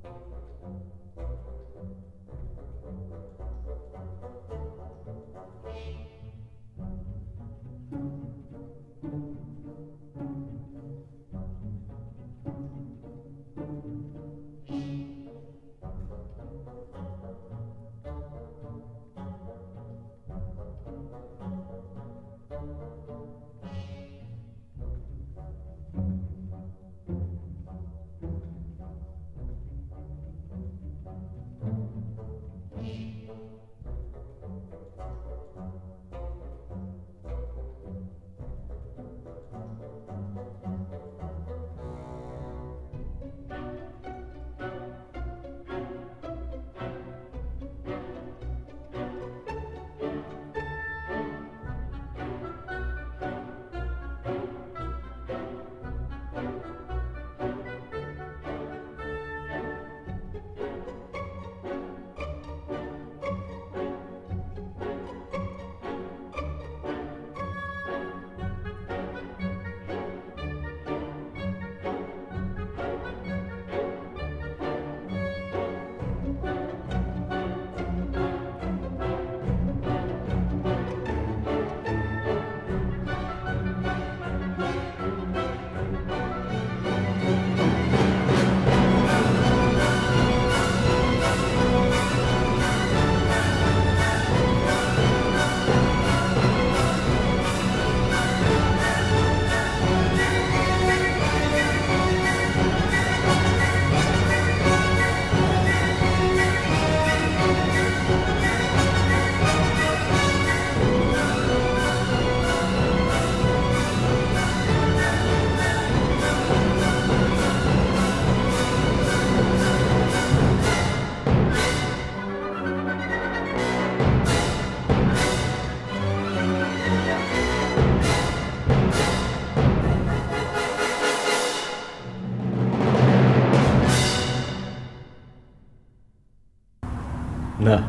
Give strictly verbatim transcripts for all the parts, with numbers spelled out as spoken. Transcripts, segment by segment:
Na.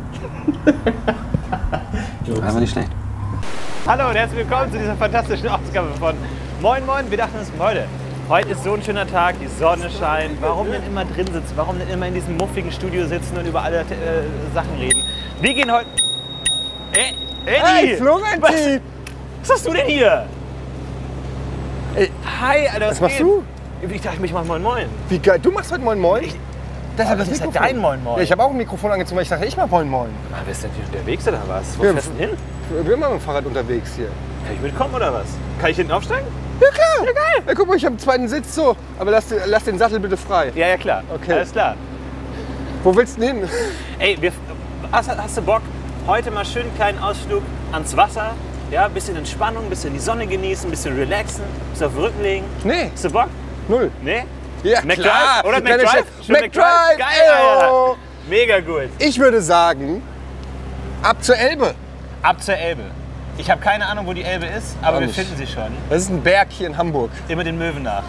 Einfach nicht schlecht. Hallo und herzlich willkommen zu dieser fantastischen Ausgabe von Moin Moin. Wir dachten uns, Leute, heute ist so ein schöner Tag, die Sonne scheint. Warum denn immer drin sitzen? Warum denn immer in diesem muffigen Studio sitzen und über alle äh, Sachen reden? Wir gehen heute... Ey, Eddie! Hey, Florentin! Was, was hast du denn hier? Ey, hi, Alter, was, was machst geht? du? Ich dachte, ich mach Moin Moin. Wie geil, du machst heute Moin Moin? Ich, deshalb das ist ja Mikrofon. dein Moin Moin. Ja, ich habe auch ein Mikrofon angezogen, weil ich dachte, ich mach Moin Moin. Na, wer ist denn hier unterwegs oder was? Wo Ja, fährst du denn hin? Ich bin immer mit dem Fahrrad unterwegs hier. Kann ich mitkommen oder was? Kann ich hinten aufsteigen? Ja klar! Ja, geil. Ja, guck mal, ich habe einen zweiten Sitz so. Aber lass, lass den Sattel bitte frei. Ja, ja, klar. Okay. Alles klar. Wo willst du denn hin? Ey, wir, hast, hast du Bock, heute mal schön einen kleinen Ausflug ans Wasser? Ja, ein bisschen Entspannung, ein bisschen die Sonne genießen, ein bisschen relaxen, ein bisschen auf den Rücken legen. Nee, Hast du Bock? null. Nee? Ja, McDrive? klar. Oder Kleine McDrive? Chef- Schön McDrive, Geil, eyo. Alter. Mega gut. Ich würde sagen, ab zur Elbe. Ab zur Elbe. Ich habe keine Ahnung, wo die Elbe ist, aber Auch wir nicht. finden sie schon. Das ist ein Berg hier in Hamburg. Immer den Möwen nach.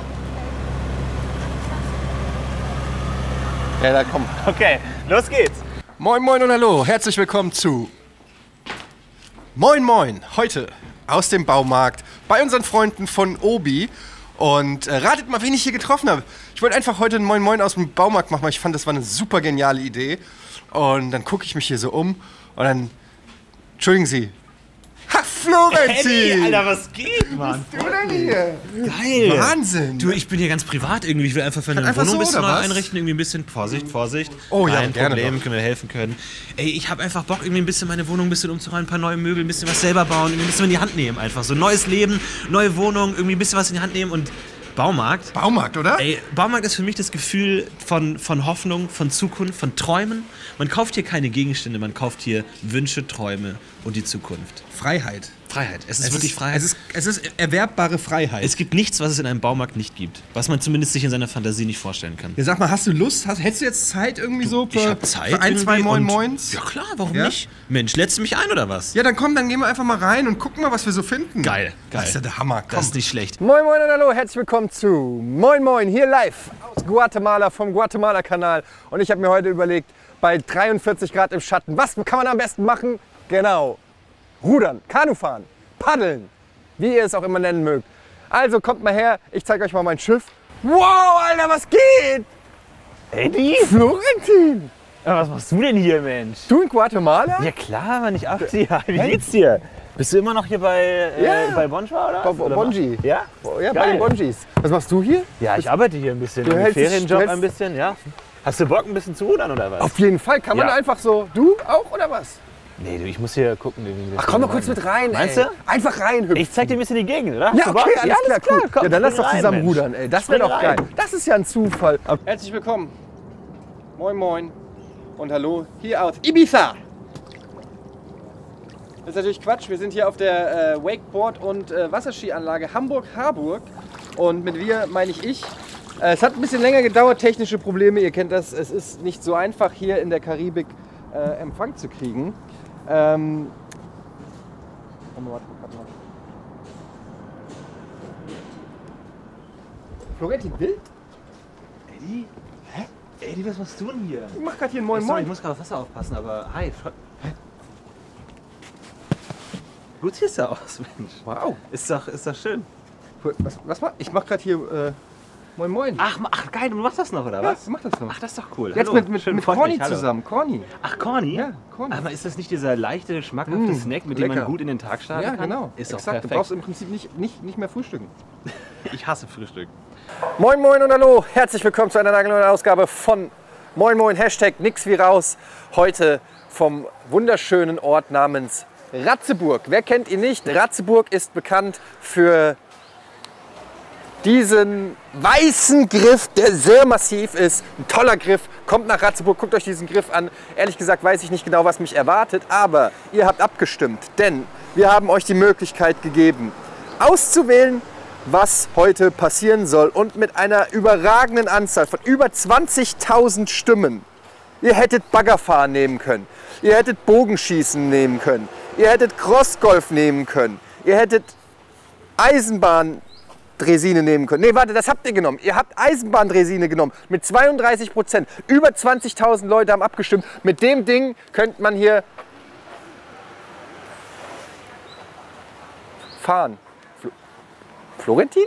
Ja, da komm. Okay, los geht's. Moin Moin und hallo, herzlich willkommen zu Moin Moin. Heute aus dem Baumarkt bei unseren Freunden von Obi. Und äh, ratet mal, wen ich hier getroffen habe. Ich wollte einfach heute ein Moin Moin aus dem Baumarkt machen, weil ich fand, das war eine super geniale Idee. Und dann gucke ich mich hier so um und dann, entschuldigen Sie, ha, Florentin! Eddie, Alter, was geht, Mann? Was bist du denn hier? Geil. Wahnsinn! Du, ich bin hier ganz privat irgendwie. Ich will einfach für eine Einfach Wohnung so, ein bisschen oder neu was? einrichten. Irgendwie ein bisschen Vorsicht, Vorsicht. Oh ja, Kein gerne Problem, doch. können wir helfen können. Ey, ich habe einfach Bock, irgendwie ein bisschen meine Wohnung ein bisschen umzuräumen, ein paar neue Möbel, ein bisschen was selber bauen, irgendwie ein bisschen in die Hand nehmen. Einfach so neues Leben, neue Wohnung, irgendwie ein bisschen was in die Hand nehmen und Baumarkt. Baumarkt, oder? Ey, Baumarkt ist für mich das Gefühl von, von Hoffnung, von Zukunft, von Träumen. Man kauft hier keine Gegenstände, man kauft hier Wünsche, Träume und die Zukunft. Freiheit. Freiheit. Es ist Es wirklich ist, Freiheit. Es ist, es ist erwerbbare Freiheit. Es gibt nichts, was es in einem Baumarkt nicht gibt. Was man zumindest sich in seiner Fantasie nicht vorstellen kann. Ja, sag mal, hast du Lust? Hast, hättest du jetzt Zeit irgendwie so für, ich hab Zeit für ein, zwei irgendwie Moin und- Moins? Ja klar, warum Ja? nicht? Mensch, lädst du mich ein oder was? Ja, dann komm, dann gehen wir einfach mal rein und gucken mal, was wir so finden. Geil, geil. Das ist ja der Hammer. Komm. Das ist nicht schlecht. Moin Moin und hallo, herzlich willkommen zu Moin Moin, hier live aus Guatemala vom Guatemala-Kanal. Und ich habe mir heute überlegt, bei dreiundvierzig Grad im Schatten, was kann man am besten machen? Genau, rudern, Kanufahren, paddeln, wie ihr es auch immer nennen mögt. Also kommt mal her, ich zeige euch mal mein Schiff. Wow, Alter, was geht? Eddie? Florentin! Aber was machst du denn hier, Mensch? Du in Guatemala? Ja klar, Mann, ich achte ja. Wie geht's dir? Bist du immer noch hier bei, äh, Ja. bei Bonjour, oder was? Bo- Oder Bonji. was? Ja? Ja, bei Geil. den Bonjis. Was machst du hier? Ja, ich arbeite hier ein bisschen. Du Im hältst dich- Ferienjob du hältst- ein bisschen, ja? Hast du Bock, ein bisschen zu rudern oder was? Auf jeden Fall. Kann man Ja. einfach so. Du auch oder was? Nee, du, ich muss hier gucken. wie wir Ach, das komm mal machen. kurz mit rein. Meinst ey. du? Einfach reinhüpfen. Ich zeig dir ein bisschen die Gegend, oder? Ja, Hast du Bock? okay, alles, ja, klar, cool. Komm, ja, dann lass spring doch rein, zusammen Mensch. rudern, ey. Das wäre Spring doch geil. rein. Das ist ja ein Zufall. Herzlich willkommen. Moin, moin. Und hallo hier aus Ibiza. Das ist natürlich Quatsch. Wir sind hier auf der äh, Wakeboard- und äh, Wasserskianlage Hamburg-Harburg. Und mit wir meine ich ich. Äh, es hat ein bisschen länger gedauert, technische Probleme. Ihr kennt das. Es ist nicht so einfach, hier in der Karibik äh, Empfang zu kriegen. Ähm, oh, warte, warte, warte. Florentin Wild? Eddie? Hä? Eddie, was machst du denn hier? Ich mach gerade hier ein Moin Sorry, ich Moin. muss gerade auf Wasser aufpassen, aber hi. Hä? Gut siehst du aus, Mensch. Wow. Ist doch, ist doch schön. Was, was mach? Ich mach gerade hier äh, Moin Moin. Ach, ma- ach, geil, du machst das noch, oder ja, was? mach das noch. Ach, das ist doch cool. Jetzt Hallo. mit, mit, Schön, mit freut Corny mich, hallo. zusammen. Corny. Ach, Corny? Ja, Corny. Aber ist das nicht dieser leichte, schmackhafte Mm, Snack, mit dem lecker. man gut in den Tag starten Ja, kann? genau. Ist doch Exakt. Du perfekt. brauchst im Prinzip nicht, nicht, nicht mehr frühstücken. Ich hasse Frühstück. Moin Moin und hallo. Herzlich willkommen zu einer nagelneuen Ausgabe von Moin Moin. Hashtag nix wie raus. Heute vom wunderschönen Ort namens Ratzeburg. Wer kennt ihn nicht? Ratzeburg ist bekannt für diesen weißen Griff, der sehr massiv ist. Ein toller Griff. Kommt nach Ratzeburg, guckt euch diesen Griff an. Ehrlich gesagt weiß ich nicht genau, was mich erwartet, aber ihr habt abgestimmt, denn wir haben euch die Möglichkeit gegeben, auszuwählen, was heute passieren soll. Und mit einer überragenden Anzahl von über zwanzigtausend Stimmen. Ihr hättet Baggerfahren nehmen können. Ihr hättet Bogenschießen nehmen können. Ihr hättet Crossgolf nehmen können. Ihr hättet Eisenbahndresine nehmen können. Nee, warte, das habt ihr genommen. Ihr habt Eisenbahndresine genommen. Mit zweiunddreißig Prozent. Über zwanzigtausend Leute haben abgestimmt. Mit dem Ding könnte man hier fahren. Flo Florentin?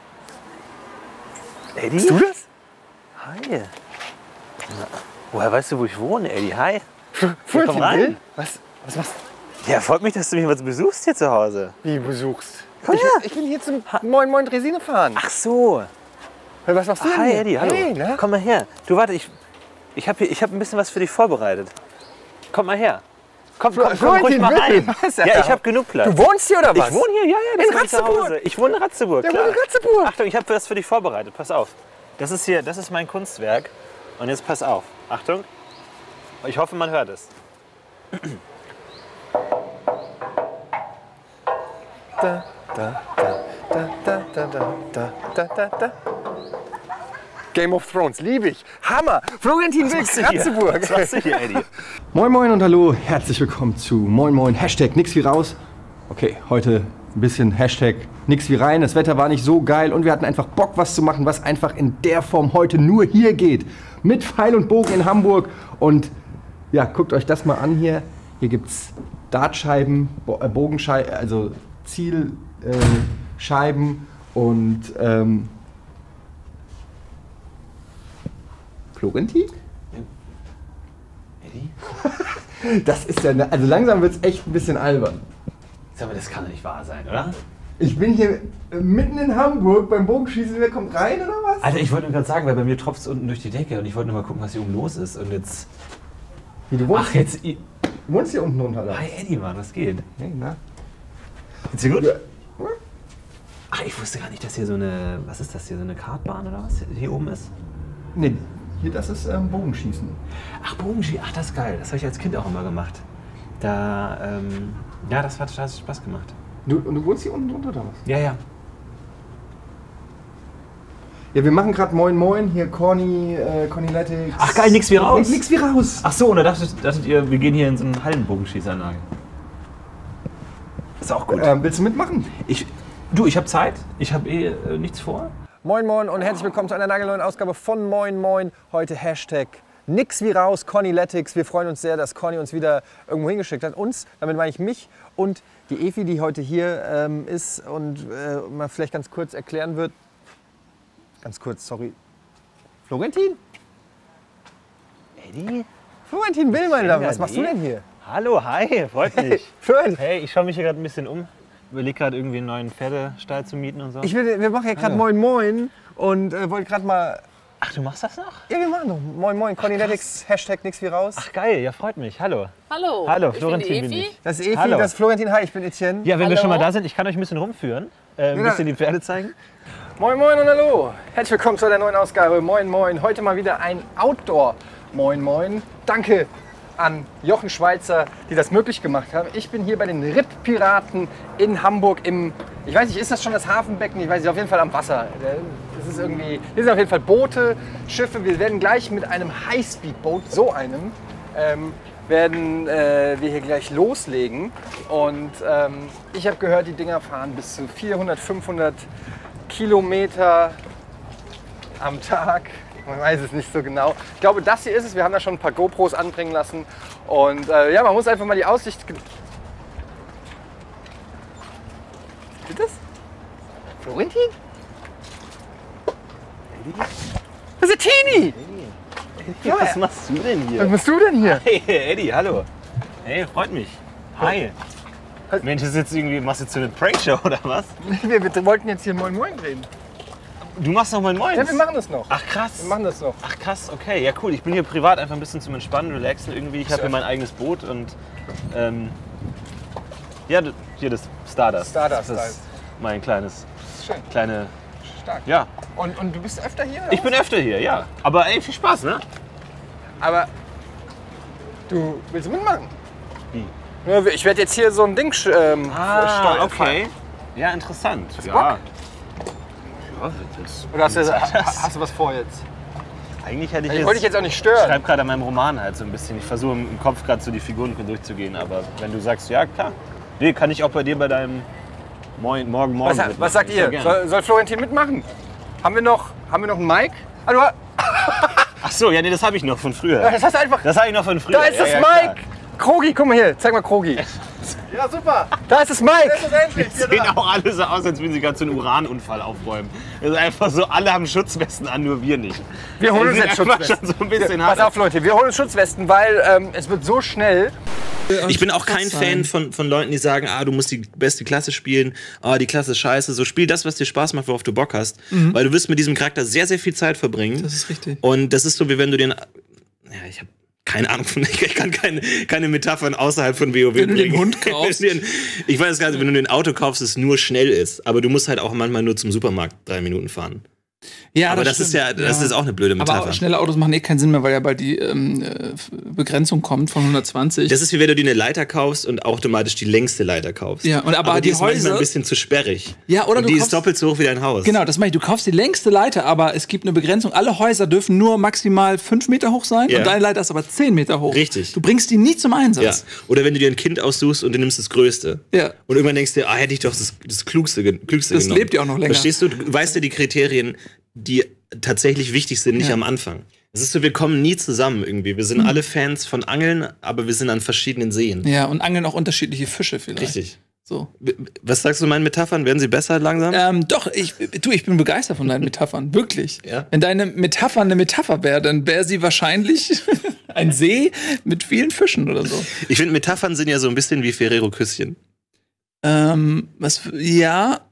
Eddie? Bist du das? Hi. Na, woher weißt du, wo ich wohne, Eddie? Hi. Florentin komm rein. Will? Was, was machst Ja, freut mich, dass du mich mal besuchst hier zu Hause. du? Wie besuchst? Komm ich, her. ich bin hier zum Moin Moin Dresine fahren. Ach so. Was machst du denn Hi, hier? Eddie, hallo. Hey, na? Komm mal her. Du, warte, ich, ich habe ich hab ein bisschen was für dich vorbereitet. Komm mal her. Komm, komm, komm Florentin ruhig mal Will. rein. Was, Ja, Alter? ich habe genug Platz. Du wohnst hier oder was? Ich wohne hier, ja, ja. Das In ist mein Ratzeburg? Zuhause. Ich wohne in Ratzeburg, Der klar. wohnt in Ratzeburg. Achtung, ich habe was für dich vorbereitet. Pass auf. Das ist hier, das ist mein Kunstwerk. Und jetzt pass auf. Achtung. Ich hoffe, man hört es. Da, da, da, da, da, da, da, da, da, da. Game of Thrones, liebe ich. Hammer. Florentin Will, Ratzeburg. Was machst du hier, Eddie? Moin Moin und hallo, herzlich willkommen zu Moin Moin, Hashtag nix wie raus. Okay, heute ein bisschen Hashtag nix wie rein. Das Wetter war nicht so geil und wir hatten einfach Bock, was zu machen, was einfach in der Form heute nur hier geht. Mit Pfeil und Bogen in Hamburg. Und ja, guckt euch das mal an hier. Hier gibt es Dartscheiben, Bo äh, Bogenscheiben, also Zielscheiben äh, Scheiben und ähm, Florentin? Eddie? Das ist ja, ne, also langsam wird es echt ein bisschen albern. Sag mal, das kann doch nicht wahr sein, oder? Ich bin hier äh, mitten in Hamburg beim Bogenschießen. Wer kommt rein oder was? Alter, ich wollte nur gerade sagen, weil bei mir tropft es unten durch die Decke und ich wollte nur mal gucken, was hier oben los ist. Und jetzt. Wie, du wohnst, Ach, jetzt. du wohnst hier unten drunter, oder? Hi, Eddie, Mann, was geht? Hey, na? Geht's dir gut? Ja. Ach, ich wusste gar nicht, dass hier so eine. Was ist das hier? So eine Kartbahn oder was hier oben ist? Nee, hier, das ist ähm, Bogenschießen. Ach, Bogenski, ach, das ist geil. Das habe ich als Kind auch immer gemacht. Da. Ähm, ja, das hat total Spaß gemacht. Du, und du wohnst hier unten drunter, oder was? Ja, ja. Ja, wir machen gerade Moin Moin, hier Corny, äh, Cornyletics. Ach, geil, nix wie raus. Nix, nix wie raus. Ach so, und da dachtet, dachtet ihr, wir gehen hier in so eine Hallenbogenschießanlage. Ist auch gut. Ähm, willst du mitmachen? Ich, du, ich habe Zeit. Ich habe eh äh, nichts vor. Moin Moin und herzlich willkommen zu einer nagelneuen Ausgabe von Moin Moin. Heute Hashtag nix wie raus, Cornyletics. Wir freuen uns sehr, dass Corny uns wieder irgendwo hingeschickt hat. Uns, damit meine ich mich und die Evi, die heute hier ähm, ist und äh, mal vielleicht ganz kurz erklären wird. Ganz kurz, sorry. Florentin? Eddie? Florentin Willmann, was Eddie? machst du denn hier? Hallo, hi, freut mich. Schön. Hey, ich schaue mich hier gerade ein bisschen um. Überlege gerade irgendwie einen neuen Pferdestall zu mieten und so. Ich will, wir machen ja gerade Moin Moin und äh, wollte gerade mal... Ach, du machst das noch? Ja, wir machen doch Moin Moin. Corneletics, Hashtag nix wie raus. Ach geil, ja freut mich. Hallo. Hallo. Hallo, ich Florentin bin die bin Evi. ich. Das ist Evi, Hallo. das ist Florentin. Hi, ich bin Etienne. Ja, wenn wir Hallo. schon mal da sind, ich kann euch ein bisschen rumführen. Äh, ein Ja. bisschen die Pferde zeigen. Moin Moin und hallo. Herzlich willkommen zu der neuen Ausgabe Moin Moin. Heute mal wieder ein Outdoor Moin Moin. Danke an Jochen Schweizer, die das möglich gemacht haben. Ich bin hier bei den Rittpiraten in Hamburg im, ich weiß nicht, ist das schon das Hafenbecken? Ich weiß nicht, auf jeden Fall am Wasser. Das ist irgendwie, hier sind auf jeden Fall Boote, Schiffe. Wir werden gleich mit einem Highspeedboot, so einem, ähm, werden äh, wir hier gleich loslegen. Und ähm, ich habe gehört, die Dinger fahren bis zu vierhundert, fünfhundert Kilometer am Tag. Man weiß es nicht so genau. Ich glaube, das hier ist es. Wir haben da schon ein paar GoPros anbringen lassen. Und äh, ja, man muss einfach mal die Aussicht... ge- Ist das? Florentin? Das ist der Tini! Ja, was machst du denn Was hier? bist du denn hier? Hey, Eddie, hallo. Hey, freut mich. Hi. Mensch, ist jetzt irgendwie, machst du jetzt so eine Prankshow oder was? Wir, wir wollten jetzt hier Moin Moin drehen. Du machst noch mal Moin. Ja, wir machen das noch. Ach krass. Wir machen das noch. Ach krass, okay. Ja cool. Ich bin hier privat einfach ein bisschen zum Entspannen, relaxen irgendwie. Ich habe hier mein eigenes Boot und ähm, ja, d- hier das Stardust. Stardust Das halt. ist mein kleines, Schön, kleine, stark. ja. Und, und du bist öfter hier? oder Ich bin öfter hier, ja. Aber ey, viel Spaß, ne? was? Aber du willst mitmachen? Wie? Ja, ich werde jetzt hier so ein Ding ähm, Ah, steuern. okay. Ja, interessant. Bock? Ja. Ja, das, Oder hast du, das- hast du was vor jetzt? eigentlich hätte ich Ich jetzt... wollte dich jetzt auch nicht Ich stören. schreibe gerade an meinem Roman halt so ein bisschen. Ich versuche im Kopf gerade so die Figuren durchzugehen. Aber wenn du sagst, ja klar, nee, kann ich auch bei dir bei deinem Moin, Morgen, Morgen Was, mitmachen. was sagt Sehr ihr? gerne. Soll, soll Florentin mitmachen? Haben wir noch, haben wir noch einen Mic? Ah, du, Ach so, ja, nee, das habe ich noch von früher. das hast du einfach. Das habe ich noch von früher. Da ist ja, das ja, Mic! klar. Krogi, guck mal hier, zeig mal Krogi. Ja, super. Da ist das Mic! Endlich. Die sehen auch alle so aus, als würden sie gerade so einen Uranunfall aufräumen. Das ist einfach so, alle haben Schutzwesten an, nur wir nicht. Wir holen Die uns sind jetzt einfach Schutzwesten. schon so ein bisschen Pass hart. auf, Leute, wir holen uns Schutzwesten, weil ähm, es wird so schnell. Ich bin auch kein Fan von, von Leuten, die sagen, ah, du musst die beste Klasse spielen, ah, die Klasse ist scheiße. So, spiel das, was dir Spaß macht, worauf du Bock hast. Weil du wirst mit diesem Charakter sehr, sehr viel Zeit verbringen. Das ist richtig. Und das ist so, wie wenn du den... Ja, ich habe keine Ahnung, von, ich kann keine, keine Metaphern außerhalb von WoW Wenn du den bringen. Hund kaufst. Ich weiß gar nicht, wenn du den Auto kaufst, es nur schnell ist. Aber du musst halt auch manchmal nur zum Supermarkt drei Minuten fahren. Ja, Aber das, ist ja, das ist auch eine blöde Metapher. Aber schnelle Autos machen eh keinen Sinn mehr, weil ja bald die ähm, äh, Begrenzung kommt von hundertzwanzig. Das ist wie wenn du dir eine Leiter kaufst und automatisch die längste Leiter kaufst. Ja, und aber die, die ist manchmal Häuser- ein bisschen zu sperrig. Ja, oder und du die ist kaufst- doppelt so hoch wie dein Haus. Genau, das meine ich. Du kaufst die längste Leiter, aber es gibt eine Begrenzung. Alle Häuser dürfen nur maximal fünf Meter hoch sein Ja. und deine Leiter ist aber zehn Meter hoch. Richtig. Du bringst die nie zum Ja. Einsatz. Oder wenn du dir ein Kind aussuchst und du nimmst das Größte. Ja. Und irgendwann denkst du, ah, hätte ich doch das, das Klugste, ge- Klügste Das genommen. lebt ja auch noch länger. Verstehst du? Du weißt ja die Kriterien, die tatsächlich wichtig sind, nicht Ja. am Anfang. Es ist so, wir kommen nie zusammen irgendwie. Wir sind alle Fans von Angeln, aber wir sind an verschiedenen Seen. Ja, und angeln auch unterschiedliche Fische vielleicht. Richtig. So. Was sagst du meinen Metaphern? Werden sie besser langsam? Ähm, doch, ich, du, ich bin begeistert von deinen Metaphern, wirklich. Ja. Wenn deine Metapher eine Metapher wäre, dann wäre sie wahrscheinlich ein See mit vielen Fischen oder so. Ich finde, Metaphern sind ja so ein bisschen wie Ferrero-Küsschen. Ähm, was, ja.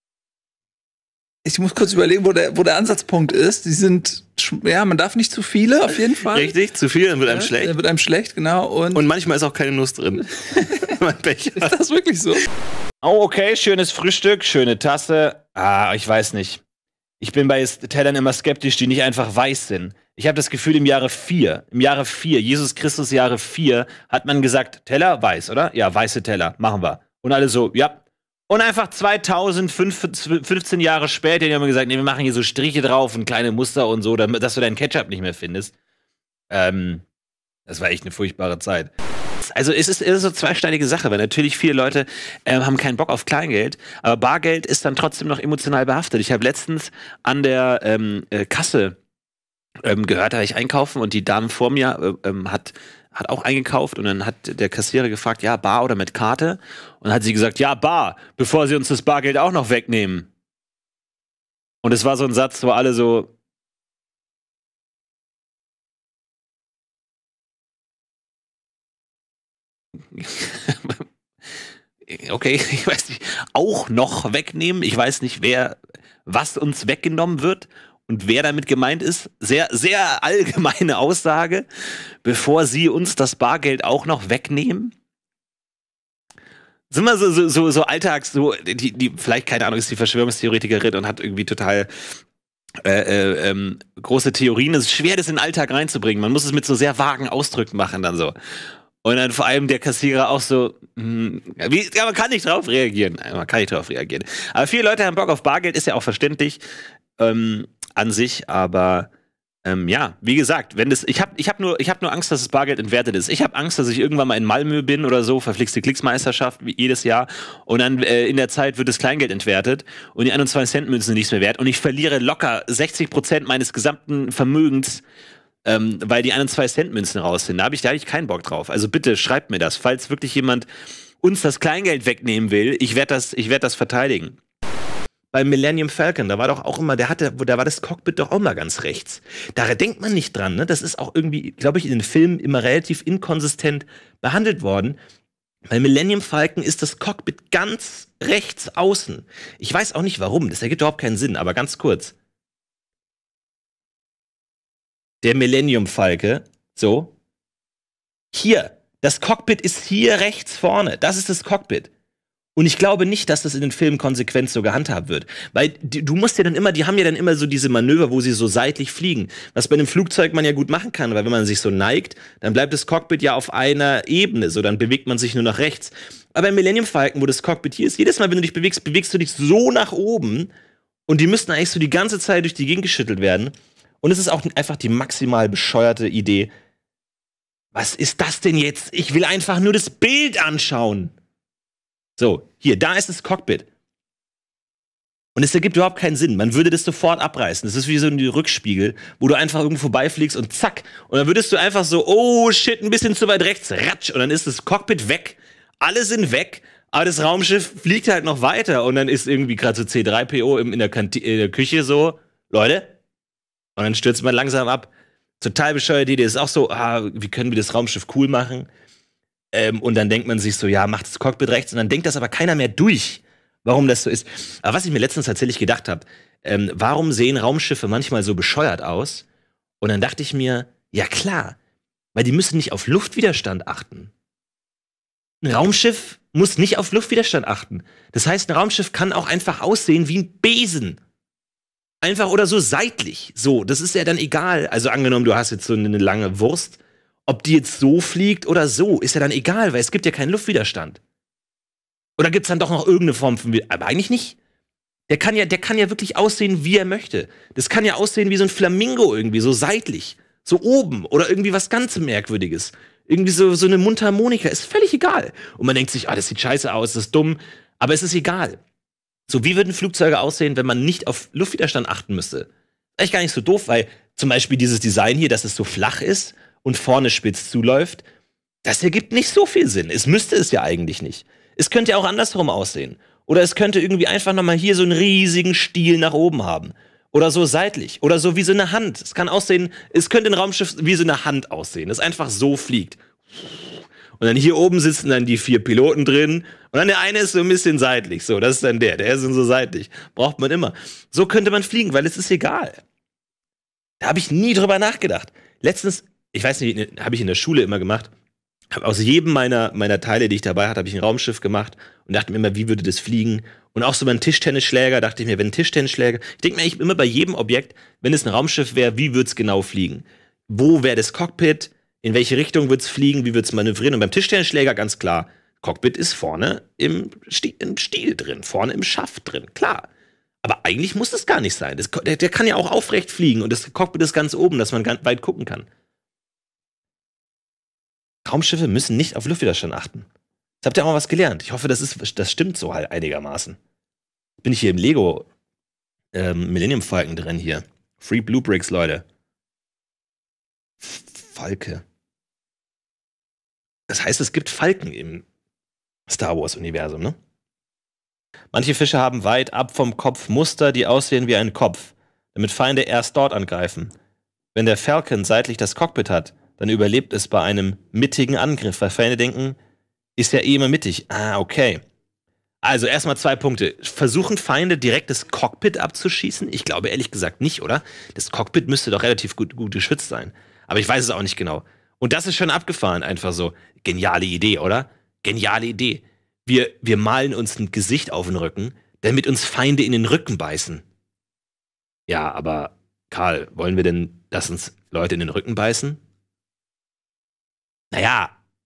Ich muss kurz überlegen, wo der, wo der Ansatzpunkt ist. Die sind, sch- ja, man darf nicht zu viele, auf jeden Fall. Richtig? Zu viel, dann wird einem Ja, schlecht. Dann wird einem schlecht, genau. Und, Und manchmal ist auch keine Nuss drin. Wenn man Pech hat. ist das wirklich so? Oh, okay, schönes Frühstück, schöne Tasse. Ah, ich weiß nicht. Ich bin bei Tellern immer skeptisch, die nicht einfach weiß sind. Ich habe das Gefühl, im Jahre vier, im Jahre vier, Jesus Christus Jahre vier, hat man gesagt, Teller weiß, oder? Ja, weiße Teller, machen wir. Und alle so, ja. Und einfach zweitausendfünfzehn Jahre später, die haben gesagt, nee, wir machen hier so Striche drauf und kleine Muster und so, damit, dass du deinen Ketchup nicht mehr findest. Ähm, das war echt eine furchtbare Zeit. Also es ist, es ist so eine zweisteilige Sache, weil natürlich viele Leute äh, haben keinen Bock auf Kleingeld, aber Bargeld ist dann trotzdem noch emotional behaftet. Ich habe letztens an der ähm, äh, Kasse ähm, gehört, da war ich einkaufen und die Dame vor mir äh, ähm, hat, hat auch eingekauft und dann hat der Kassierer gefragt, ja, bar oder mit Karte? Und dann hat sie gesagt, ja, bar, bevor sie uns das Bargeld auch noch wegnehmen. Und es war so ein Satz, wo alle so, okay, ich weiß nicht, auch noch wegnehmen. Ich weiß nicht, wer, was uns weggenommen wird und wer damit gemeint ist. Sehr, sehr allgemeine Aussage, bevor sie uns das Bargeld auch noch wegnehmen. Sind wir so, so, so, so Alltags, so, die, die, vielleicht, keine Ahnung, ist die Verschwörungstheoretikerin und hat irgendwie total äh, äh, ähm, große Theorien. Es ist schwer, das in den Alltag reinzubringen. Man muss es mit so sehr vagen Ausdrücken machen dann so. Und dann vor allem der Kassierer auch so, mh, wie, ja, man kann nicht drauf reagieren. Man kann nicht drauf reagieren. Aber viele Leute haben Bock auf Bargeld, ist ja auch verständlich ähm, an sich, aber ähm, ja, wie gesagt, wenn das, ich habe ich hab nur, ich hab nur Angst, dass das Bargeld entwertet ist. Ich habe Angst, dass ich irgendwann mal in Malmö bin oder so, verflixte Klicksmeisterschaft, wie jedes Jahr, und dann äh, in der Zeit wird das Kleingeld entwertet und die einundzwanzig Cent Münzen sind nichts mehr wert und ich verliere locker sechzig Prozent meines gesamten Vermögens, ähm, weil die einundzwanzig Cent Münzen raus sind. Da habe ich, da hab ich keinen Bock drauf. Also bitte schreibt mir das, falls wirklich jemand uns das Kleingeld wegnehmen will. Ich werde das, ich werd das verteidigen. Beim Millennium Falcon, da war doch auch immer, der hatte, da war das Cockpit doch auch mal ganz rechts. Da denkt man nicht dran, ne? Das ist auch irgendwie, glaube ich, in den Filmen immer relativ inkonsistent behandelt worden. Bei Millennium Falcon ist das Cockpit ganz rechts außen. Ich weiß auch nicht warum, das ergibt überhaupt keinen Sinn, aber ganz kurz. Der Millennium Falke, so. Hier, das Cockpit ist hier rechts vorne. Das ist das Cockpit. Und ich glaube nicht, dass das in den Filmen konsequent so gehandhabt wird. Weil die, du musst ja dann immer, die haben ja dann immer so diese Manöver, wo sie so seitlich fliegen. Was bei einem Flugzeug man ja gut machen kann, weil wenn man sich so neigt, dann bleibt das Cockpit ja auf einer Ebene. So, dann bewegt man sich nur nach rechts. Aber im Millennium Falcon, wo das Cockpit hier ist, jedes Mal, wenn du dich bewegst, bewegst du dich so nach oben. Und die müssten eigentlich so die ganze Zeit durch die Gegend geschüttelt werden. Und es ist auch einfach die maximal bescheuerte Idee. Was ist das denn jetzt? Ich will einfach nur das Bild anschauen. So, hier, da ist das Cockpit. Und es ergibt überhaupt keinen Sinn. Man würde das sofort abreißen. Das ist wie so ein Rückspiegel, wo du einfach irgendwo vorbeifliegst und zack. Und dann würdest du einfach so, oh shit, ein bisschen zu weit rechts, ratsch. Und dann ist das Cockpit weg. Alle sind weg. Aber das Raumschiff fliegt halt noch weiter. Und dann ist irgendwie gerade so C drei P O in der, Kanti- in der Küche so, Leute. Und dann stürzt man langsam ab. Total bescheuerte Idee. Das ist auch so, ah, wie können wir das Raumschiff cool machen? Ähm, und dann denkt man sich so, ja, macht das Cockpit rechts. Und dann denkt das aber keiner mehr durch, warum das so ist. Aber was ich mir letztens tatsächlich gedacht habe, ähm, warum sehen Raumschiffe manchmal so bescheuert aus? Und dann dachte ich mir, ja klar, weil die müssen nicht auf Luftwiderstand achten. Ein Raumschiff muss nicht auf Luftwiderstand achten. Das heißt, ein Raumschiff kann auch einfach aussehen wie ein Besen. Einfach oder so seitlich. So, das ist ja dann egal. Also angenommen, du hast jetzt so eine lange Wurst. Ob die jetzt so fliegt oder so, ist ja dann egal, weil es gibt ja keinen Luftwiderstand. Oder gibt es dann doch noch irgendeine Form von Widerstand? Aber eigentlich nicht. Der kann ja, der kann ja wirklich aussehen, wie er möchte. Das kann ja aussehen wie so ein Flamingo irgendwie, so seitlich. So oben. Oder irgendwie was ganz Merkwürdiges. Irgendwie so, so eine Mundharmonika. Ist völlig egal. Und man denkt sich, ah, das sieht scheiße aus, das ist dumm. Aber es ist egal. So, wie würden Flugzeuge aussehen, wenn man nicht auf Luftwiderstand achten müsste? Echt gar nicht so doof, weil zum Beispiel dieses Design hier, dass es so flach ist und vorne spitz zuläuft, das ergibt nicht so viel Sinn. Es müsste es ja eigentlich nicht. Es könnte ja auch andersrum aussehen. Oder es könnte irgendwie einfach nochmal hier so einen riesigen Stiel nach oben haben. Oder so seitlich. Oder so wie so eine Hand. Es kann aussehen, es könnte ein Raumschiff wie so eine Hand aussehen, das einfach so fliegt. Und dann hier oben sitzen dann die vier Piloten drin. Und dann der eine ist so ein bisschen seitlich. So, das ist dann der. Der ist dann so seitlich. Braucht man immer. So könnte man fliegen, weil es ist egal. Da habe ich nie drüber nachgedacht. Letztens, ich weiß nicht, habe ich in der Schule immer gemacht. Habe aus jedem meiner, meiner Teile, die ich dabei hatte, habe ich ein Raumschiff gemacht und dachte mir immer, wie würde das fliegen? Und auch so beim Tischtennisschläger dachte ich mir, wenn ein Tischtennisschläger, ich denke mir eigentlich immer bei jedem Objekt, wenn es ein Raumschiff wäre, wie würde es genau fliegen? Wo wäre das Cockpit? In welche Richtung wird es fliegen? Wie wird es manövrieren? Und beim Tischtennisschläger ganz klar, Cockpit ist vorne im Stiel, im Stiel drin, vorne im Schaft drin, klar. Aber eigentlich muss das gar nicht sein. Das, der, der kann ja auch aufrecht fliegen und das Cockpit ist ganz oben, dass man ganz weit gucken kann. Raumschiffe müssen nicht auf Luftwiderstand achten. Jetzt habt ihr auch mal was gelernt. Ich hoffe, das, ist, das stimmt so halt einigermaßen. Bin ich hier im Lego ähm, Millennium Falcon drin hier. Free Blue Bricks, Leute. Falke. Das heißt, es gibt Falken im Star Wars-Universum, ne? Manche Fische haben weit ab vom Kopf Muster, die aussehen wie ein Kopf, damit Feinde erst dort angreifen. Wenn der Falcon seitlich das Cockpit hat, dann überlebt es bei einem mittigen Angriff, weil Feinde denken, ist ja eh immer mittig. Ah, okay. Also erstmal zwei Punkte. Versuchen Feinde direkt das Cockpit abzuschießen? Ich glaube ehrlich gesagt nicht, oder? Das Cockpit müsste doch relativ gut, gut geschützt sein. Aber ich weiß es auch nicht genau. Und das ist schon abgefahren, einfach so. Geniale Idee, oder? Geniale Idee. Wir, wir malen uns ein Gesicht auf den Rücken, damit uns Feinde in den Rücken beißen. Ja, aber Karl, wollen wir denn, dass uns Leute in den Rücken beißen? Naja,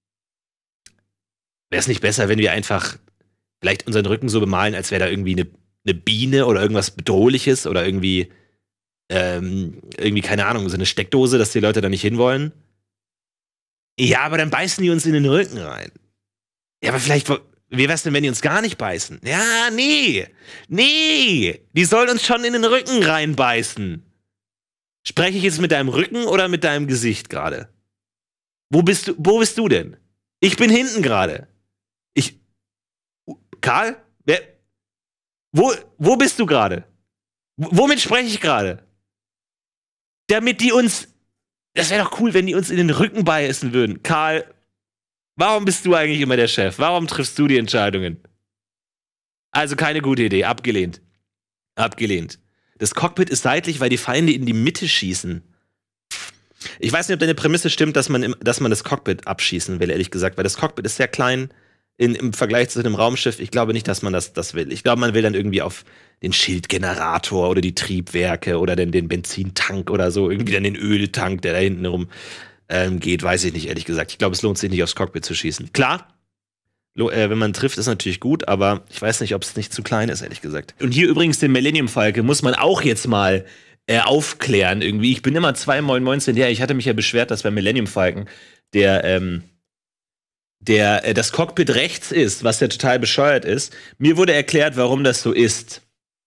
wäre es nicht besser, wenn wir einfach vielleicht unseren Rücken so bemalen, als wäre da irgendwie eine, eine Biene oder irgendwas Bedrohliches oder irgendwie, ähm, irgendwie, keine Ahnung, so eine Steckdose, dass die Leute da nicht hinwollen? Ja, aber dann beißen die uns in den Rücken rein. Ja, aber vielleicht, wie wär's denn, wenn die uns gar nicht beißen? Ja, nee, nee, die sollen uns schon in den Rücken reinbeißen. Spreche ich jetzt mit deinem Rücken oder mit deinem Gesicht gerade? Wo bist du, wo bist du denn? Ich bin hinten gerade. Ich, Karl? Wer, wo, wo bist du gerade? Womit spreche ich gerade? Damit die uns, das wäre doch cool, wenn die uns in den Rücken beißen würden. Karl, warum bist du eigentlich immer der Chef? Warum triffst du die Entscheidungen? Also keine gute Idee, abgelehnt. Abgelehnt. Das Cockpit ist seitlich, weil die Feinde in die Mitte schießen. Ich weiß nicht, ob deine Prämisse stimmt, dass man, im, dass man das Cockpit abschießen will, ehrlich gesagt, weil das Cockpit ist sehr klein in, im Vergleich zu einem Raumschiff. Ich glaube nicht, dass man das, das will. Ich glaube, man will dann irgendwie auf den Schildgenerator oder die Triebwerke oder den, den Benzintank oder so, irgendwie dann den Öltank, der da hinten rum ähm, geht, weiß ich nicht, ehrlich gesagt. Ich glaube, es lohnt sich nicht, aufs Cockpit zu schießen. Klar, lo, äh, wenn man trifft, ist natürlich gut, aber ich weiß nicht, ob es nicht zu klein ist, ehrlich gesagt. Und hier übrigens den Millennium Falcon muss man auch jetzt mal Äh, aufklären irgendwie. Ich bin immer zwei Moin Moins hinterher. Ich hatte mich ja beschwert, dass beim Millennium Falcon der, ähm, der, äh, das Cockpit rechts ist, was ja total bescheuert ist. Mir wurde erklärt, warum das so ist.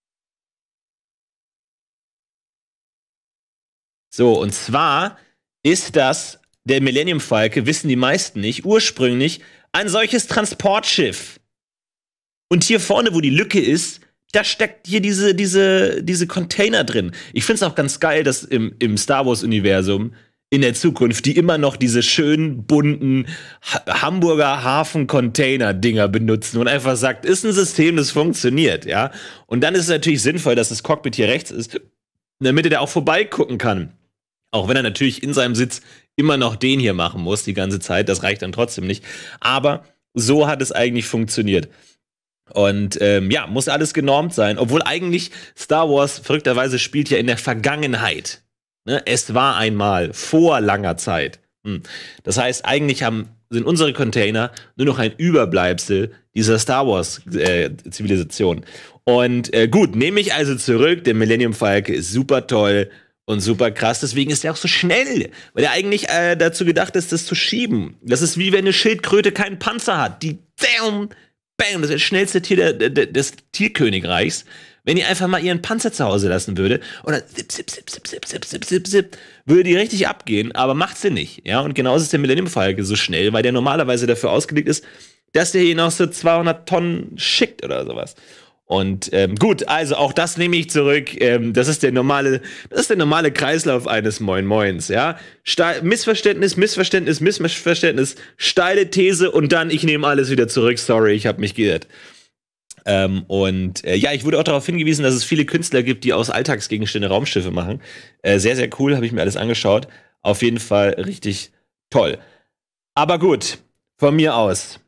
So, und zwar ist das, der Millennium Falcon, wissen die meisten nicht, ursprünglich ein solches Transportschiff. Und hier vorne, wo die Lücke ist, da steckt hier diese, diese, diese Container drin. Ich finde es auch ganz geil, dass im, im Star Wars-Universum in der Zukunft die immer noch diese schönen, bunten ha- Hamburger Hafen-Container-Dinger benutzen und einfach sagt, ist ein System, das funktioniert, ja. Und dann ist es natürlich sinnvoll, dass das Cockpit hier rechts ist, damit er da auch vorbeigucken kann. Auch wenn er natürlich in seinem Sitz immer noch den hier machen muss, die ganze Zeit. Das reicht dann trotzdem nicht. Aber so hat es eigentlich funktioniert. Und ähm, ja, muss alles genormt sein. Obwohl eigentlich Star Wars verrückterweise spielt ja in der Vergangenheit. Ne? Es war einmal vor langer Zeit. Hm. Das heißt, eigentlich haben, sind unsere Container nur noch ein Überbleibsel dieser Star Wars äh, Zivilisation. Und äh, gut, nehme ich also zurück. Der Millennium Falcon ist super toll und super krass. Deswegen ist er auch so schnell. Weil er eigentlich äh, dazu gedacht ist, das zu schieben. Das ist wie wenn eine Schildkröte keinen Panzer hat. Die bam, bam, das ist das schnellste Tier der, der, des Tierkönigreichs. Wenn die einfach mal ihren Panzer zu Hause lassen würde, oder zip, zip, zip, zip, zip, zip, zip, zip, zip, würde die richtig abgehen, aber macht sie nicht. Ja? Und genauso ist der Millennium Falcon so schnell, weil der normalerweise dafür ausgelegt ist, dass der ihn auch so zweihundert Tonnen schickt oder sowas. Und ähm, gut, also auch das nehme ich zurück. Ähm, das ist der normale, das ist der normale Kreislauf eines Moin Moins, ja. Ste- Missverständnis, Missverständnis, Missverständnis, steile These und dann ich nehme alles wieder zurück. Sorry, ich habe mich geirrt. Ähm, und äh, ja, ich wurde auch darauf hingewiesen, dass es viele Künstler gibt, die aus Alltagsgegenstände Raumschiffe machen. Äh, sehr, sehr cool, habe ich mir alles angeschaut. Auf jeden Fall richtig toll. Aber gut, von mir aus.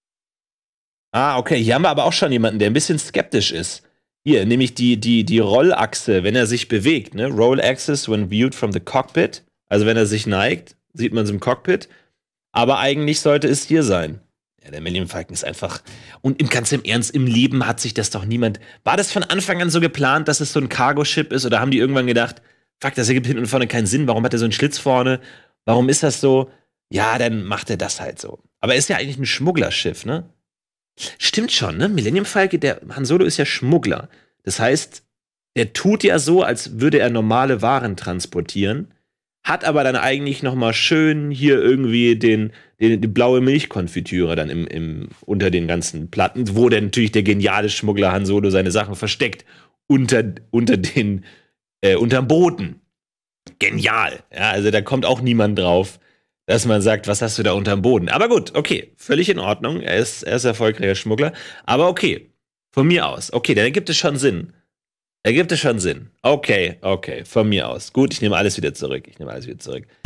Ah, okay, hier haben wir aber auch schon jemanden, der ein bisschen skeptisch ist. Hier, nämlich die, die, die Rollachse, wenn er sich bewegt, ne? Roll axis when viewed from the cockpit. Also wenn er sich neigt, sieht man es im Cockpit. Aber eigentlich sollte es hier sein. Ja, der Millennium Falcon ist einfach. Und im ganz im Ernst, im Leben hat sich das doch niemand. War das von Anfang an so geplant, dass es so ein Cargo-Ship ist? Oder haben die irgendwann gedacht, fuck, das ergibt hinten und vorne keinen Sinn. Warum hat er so einen Schlitz vorne? Warum ist das so? Ja, dann macht er das halt so. Aber er ist ja eigentlich ein Schmugglerschiff, ne? Stimmt schon, ne? Millennium Falcon, der Han Solo ist ja Schmuggler. Das heißt, der tut ja so, als würde er normale Waren transportieren, hat aber dann eigentlich noch mal schön hier irgendwie den, den, die blaue Milchkonfitüre dann im, im, unter den ganzen Platten, wo dann natürlich der geniale Schmuggler Han Solo seine Sachen versteckt, unter, unter den, äh, unterm Boden. Genial. Ja, also da kommt auch niemand drauf, dass man sagt, was hast du da unterm Boden? Aber gut, okay, völlig in Ordnung. Er ist, er ist erfolgreicher Schmuggler. Aber okay, von mir aus. Okay, dann ergibt es schon Sinn. Ergibt es schon Sinn. Okay, okay, von mir aus. Gut, ich nehme alles wieder zurück. Ich nehme alles wieder zurück.